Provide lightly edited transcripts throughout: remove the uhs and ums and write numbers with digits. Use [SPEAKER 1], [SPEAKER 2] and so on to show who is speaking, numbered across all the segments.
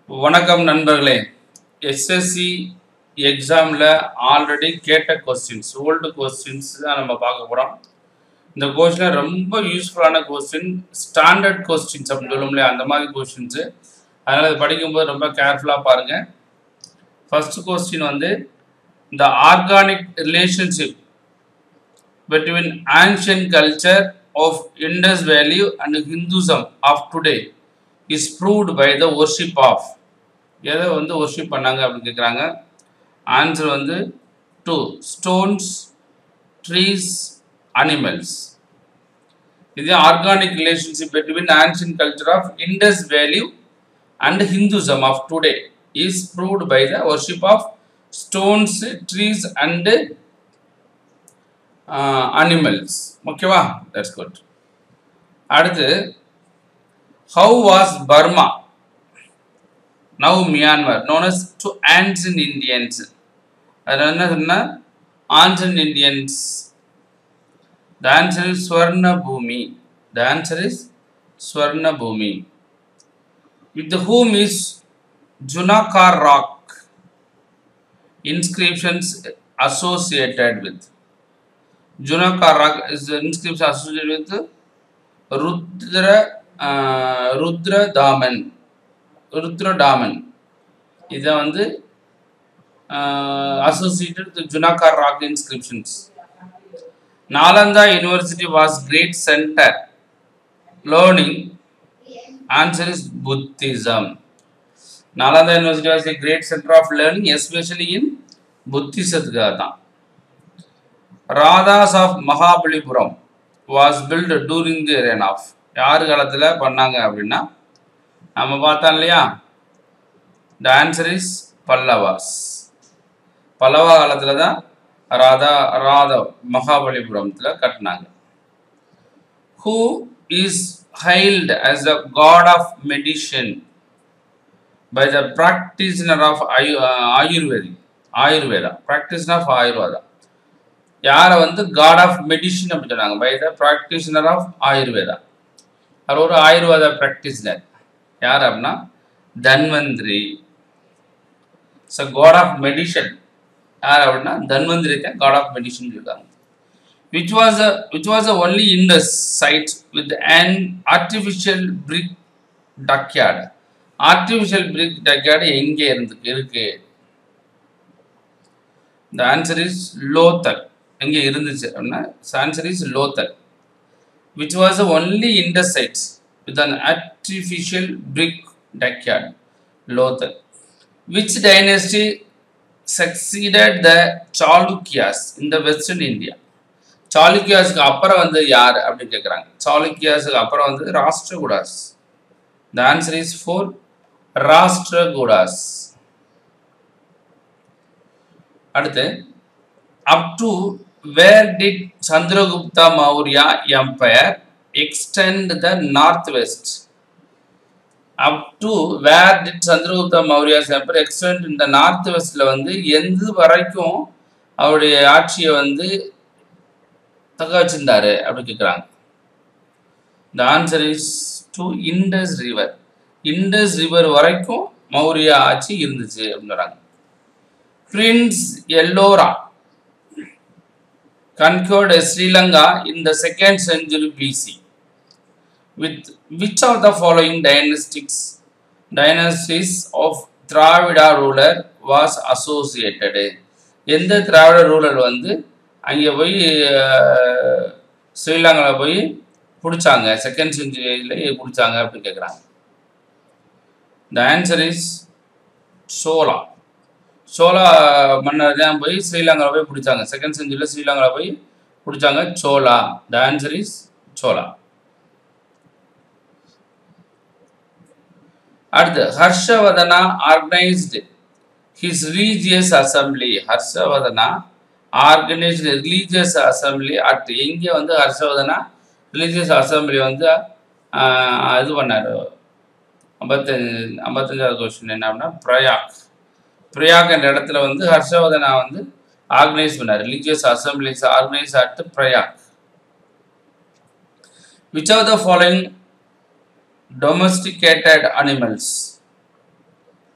[SPEAKER 1] வணக்கம் நண்பர்களே. எஸ்எஸ்சி எக்ஸாமில் ஆல்ரெடி கேட்ட கொஸ்டின்ஸ், ஓல்டு கொஸ்டின்ஸ் தான் நம்ம பார்க்க போகிறோம். இந்த கொஸ்டின் ரொம்ப யூஸ்ஃபுல்லான கொஸ்டின், ஸ்டாண்டர்ட் கொஸ்டின்ஸ் அப்படின்னு சொல்லுவோம்லையா, அந்த மாதிரி கொஸ்டின்ஸு. அதனால் அது படிக்கும்போது ரொம்ப கேர்ஃபுல்லாக பாருங்கள். ஃபர்ஸ்ட் கொஸ்டின் வந்து, இந்த organic relationship between ancient culture of Indus valley and Hinduism of today is proved by the worship of. எதை வந்து ஒர்ஷிப் பண்ணாங்க அப்படின்னு கேட்குறாங்க. ஆன்சர் வந்து 2 stones, trees, animals. இது organic relationship between ancient culture of Indus valley and Hinduism of today is proved by the worship of stones, trees and animals. ஓகேவா? That's good. அடுத்து, how was Burma, now Myanmar, known as to ancient Indians? அதான் என்ன சொன்னா, ancient Indians. The answer is Swarna Bhumi. The answer is Swarna Bhumi. With whom is Junakar rock inscriptions associated with? Junakar rock is the inscription associated with Rudradaman. இதை வந்து associated with Junakar rock inscriptions. Nalanda University was great center learning. Answer is Buddhism. Nalanda University was a great center of learning, especially in Buddhism. Radhas of Mahabalipuram was built during the reign of. யார் காலத்தில் பண்ணாங்க அப்படின்னா நம்ம பார்த்தோம் இல்லையா, the answer is Pallavas. Pallava காலத்தில் தான் ராதா மகாபலிபுரத்தில் கட்டினாங்க. Who is hailed as the god of medicine by the practitioner of Ayurveda practitioner of Ayurveda. யாரை வந்து காட் ஆஃப் மெடிசின் அப்படின்னு சொன்னாங்க? By the practitioner of Ayurveda. அவர் ஒரு ஆயுர்வேத ப்ராக்டிஷனர். யார் அப்படின்னா Dhanvantari. So god of medicine யார் அப்படின்னா தன்வந்திரி தான் காட் ஆஃப் மெடிசன் இருக்காங்க. Which was a only Indus site with an artificial brick dockyard. Artificial brick dockyard எங்கே இருக்கு? The answer is Lothal. எங்கே இருந்துச்சு அப்படின்னா answer is Lothal. Which was the only Indus site with an artificial brick dockyard, Lothal. Which dynasty succeeded the Chalukyas in the Western India? சாளுக்கியாஸுக்கு அப்புறம் வந்து யார் அப்படின்னு கேட்குறாங்க. சாளுக்கியாஸுக்கு அப்புறம் வந்து ராஷ்டிரகூடாஸ். The answer is 4 ராஷ்டிரகூடாஸ். அடுத்து, up to where did Chandragupta Maurya Empire extend the northwest? Up to where did Chandragupta Maurya's empire extend in the northwestல வந்து எந்த வரைக்கும் அவருடைய ஆட்சியை வந்து தக்க வச்சிருந்தாரு அப்படி கேட்குறாங்க. The answer is to Indus River. Indus River வரைக்கும் மௌரியா ஆட்சி இருந்துச்சு அப்படின்றாங்க. Prince Ellora conquered Sri Lanka in the 2nd century BC. With which of the following dynasties of Dravida ruler was associated? எந்த திராவிட ரூலர் வந்து அங்கே போய் ஸ்ரீலங்காவில் போய் பிடிச்சாங்க, 2nd centuryல பிடிச்சாங்க அப்படின்னு கேட்குறாங்க. The answer is சோலா. சோலா மன்னர் தான் போய் ஸ்ரீலங்காவில் போய் பிடிச்சாங்க. 2nd centuryல ஸ்ரீலங்காவில் போய் பிடிச்சாங்க சோலா. த ஆன்சர் இஸ் சோலா. அடுத்து, Harshavardhana organised his religious assembly. Harshavardhana organised religious assembly at. எங்கே வந்து ஹர்ஷவர்தனா ரிலீஜியஸ் அசம்பிளி வந்து இது பண்ணார்? 55வது கொஸ்டின் என்ன அப்படின்னா பிரயாக். பிரயாக் என்ற இடத்துல வந்து ஹர்ஷவர்தனா வந்து ஆர்கனைஸ் பண்ணார். Religious assemblies organise at Prayag. Which of the following domesticated animals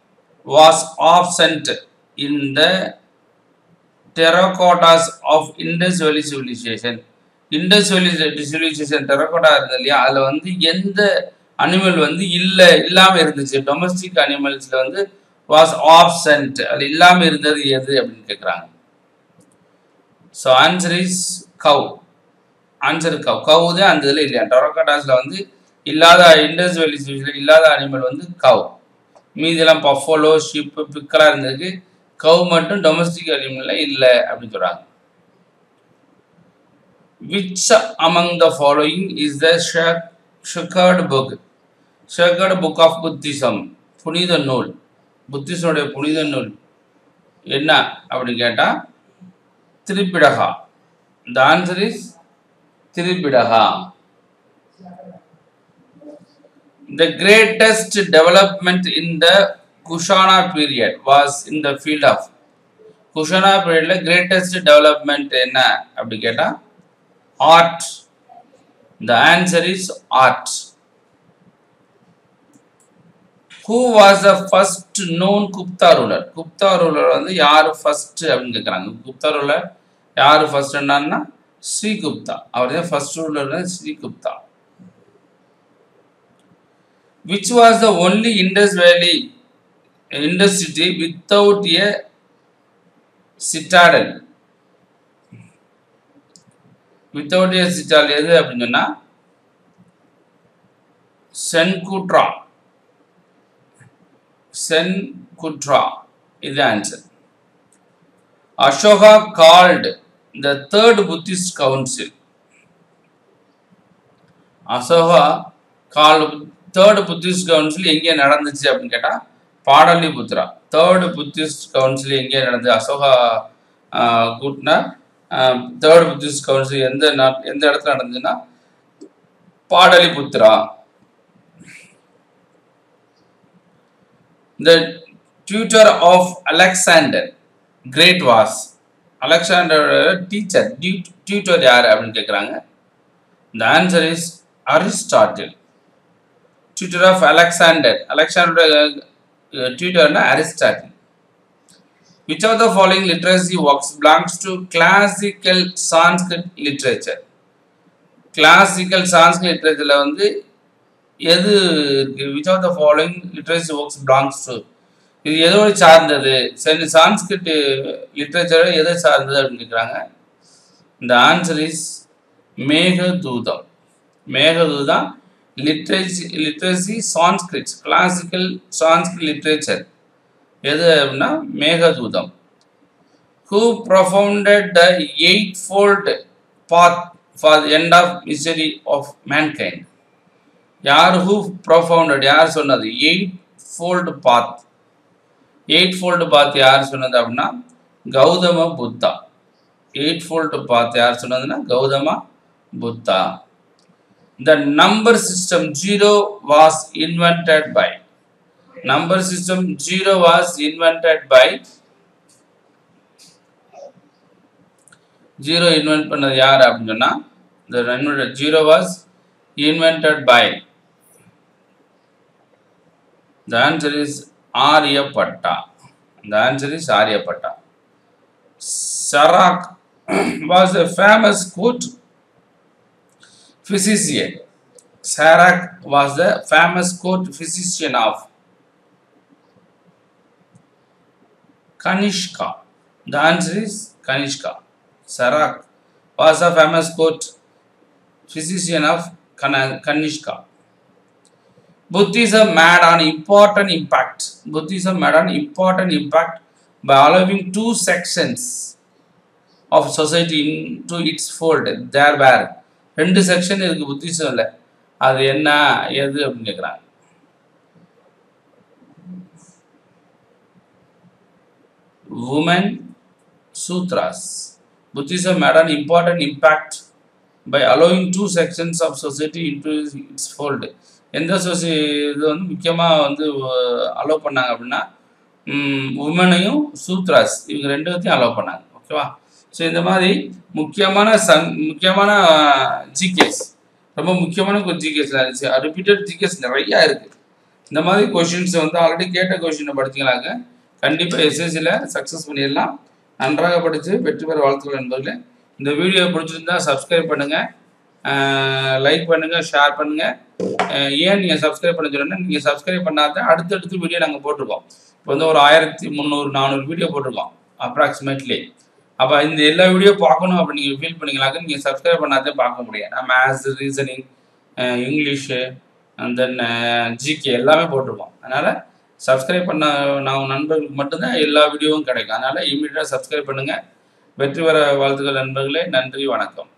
[SPEAKER 1] was absent in the terracottas of Indus Valley civilization. Indus Valley civilization terracotta இருந்தது இல்லையா, அதில் வந்து எந்த அனிமல் வந்து இல்லாமல் இருந்துச்சு, டொமஸ்டிக் அனிமல்ஸில் வந்து வாஸ் ஆப்சென்ட், அது இல்லாமல் இருந்தது எது அப்படின்னு கேட்குறாங்க. So answer is cow. Answer cow. Cow தான் அந்த இதில் இல்லையா, டெரகோட்டாஸில் வந்து இல்லாத, இண்டஸ் வேலி சிவிலைசேஷனில் இல்லாத அனிமல் வந்து கவ். மீதெல்லாம் பஃபோலோ, ஷிப்பு, பிக்கெல்லாம் இருந்ததுக்கு கவ் மட்டும் டொமஸ்டிக் அனிமலில் இல்லை அப்படின்னு சொல்கிறாங்க. Which among the following is the sacred book? Sacred book of Buddhism. புனித நூல், புத்திசனுடைய புனித நூல் என்ன அப்படின்னு கேட்டால் திரிபிடகா. The answer is திரிபிடகா. The greatest development in the Kushana period was in the field of. Kushana period la greatest development enna அப்படி கேட்டா art. The answer is art. Who was the first known Gupta ruler? Gupta ruler வந்து யாரு first அப்படின்னு கேக்குறாங்க. Gupta ruler யாரு first என்னன்னா ஸ்ரீ குப்தா. அவர் தான் first ruler Sri Gupta. Which was the only Indus Valley Indus city without a citadel? Without a citadel எது அப்படின்னு சொன்னா சென்குட்ரா. சென்குட்ரா is the answer. Ashoka called the third Buddhist council. Ashoka called third Buddhist council எங்கே நடந்துச்சு அப்படின்னு கேட்டா Pataliputra. Third Buddhist council எங்கே நடந்தது? அசோகா கூட்டினா தேர்ட் புத்திஸ்ட் கவுன்சில் எந்த இடத்துல நடந்ததுன்னா Pataliputra. The tutor of Alexander Great was. Alexander teacher, tutor யார் அப்படின்னு கேட்குறாங்க. The answer is Aristotle. Tutor of Alexander. Alexander tutor na Aristotle. Which of the following literacy works belongs to classical Sanskrit literature? Classical Sanskrit literature la வந்து எது இருக்கு? Which of the following literacy works belongs to? இது எதோட சார்ந்தது? Sanskrit literature எதை சார்ந்தது அப்படின்னு கேட்குறாங்க. The answer is Meghadutam. Meghadutam literacy Sanskrit, classical Sanskrit literature எது அப்படின்னா Meghaduta. Who propounded the eightfold path for the end of misery of mankind? யார் who propounded, யார் சொன்னது? eightfold path. eightfold path யார் சொன்னது அப்படின்னா கௌதம புத்தா. eightfold path யார் சொன்னதுன்னா Gautama Buddha. The number system 0 was invented by. Number system 0 was invented by. 0 invent பண்ணது யார் அப்படின்னு சொன்னா the 0 was invented by. The answer is Aryabhatta. The answer is Aryabhatta. Sarak was a famous court physician. Sarak was the famous court physician of Kanishka. The answer is Kanishka. Sarak was a famous court physician of Kanishka. Buddhism made an important impact. Buddhism made an important impact by allowing two sections of society into its fold. There were ரெண்டு section இருக்கு புத்திசம்ல. அது என்ன எது அப்படின்னு கேட்குறாங்க. Women Sutras. Buddhism made an important impact by allowing two sections of society into its fold. எந்த இது வந்து முக்கியமாக வந்து அலோவ் பண்ணாங்க அப்படின்னா உமனையும் சூத்ராஸ் இவங்க ரெண்டு பேர்த்தையும் அலோவ் பண்ணாங்க. ஓகேவா? ஸோ இந்த மாதிரி முக்கியமான ஜிகேஸ், ரொம்ப முக்கியமான ஒரு ஜிகேஸ் இருந்துச்சு. ரிப்பீட்டட் ஜிகேஸ் நிறையா இருக்குது. இந்த மாதிரி கொஷின்ஸ் வந்து ஆல்ரெடி கேட்ட கொஷினை படித்தீங்களாங்க கண்டிப்பாக எஸ்எஸ்சியில் சக்ஸஸ் பண்ணிடலாம். நன்றாக படித்து வெற்றி பெற வாழ்த்துக்கள் நண்பர்களே. இந்த வீடியோ பிடிச்சிருந்தா சப்ஸ்கிரைப் பண்ணுங்கள், லைக் பண்ணுங்கள், ஷேர் பண்ணுங்கள். ஏன் நீங்கள் சப்ஸ்கிரைப் பண்ண சொல்லுன்னா நீங்கள் சப்ஸ்கிரைப் பண்ணாத அடுத்தடுத்து வீடியோ நாங்கள் போட்டிருக்கோம். இப்போ வந்து ஒரு 1300-400 வீடியோ போட்டிருக்கோம் அப்ராக்சிமேட்லி. அப்போ இந்த எல்லா வீடியோ பார்க்கணும் அப்படி நீங்கள் ஃபீல் பண்ணிங்களாக்க நீங்கள் சப்ஸ்கிரைப் பண்ணாதே பார்க்க முடியாது. Maths, reasoning, English and then GK எல்லாமே போட்டிருக்கோம். அதனால் சப்ஸ்கிரைப் பண்ண நான் நண்பர்களுக்கு மட்டும்தான் எல்லா வீடியோவும் கிடைக்கும். அதனால் இமீடியட்டாக சப்ஸ்கிரைப் பண்ணுங்கள். வெற்றி பெற வாழ்த்துக்கள் நண்பர்களே. நன்றி, வணக்கம்.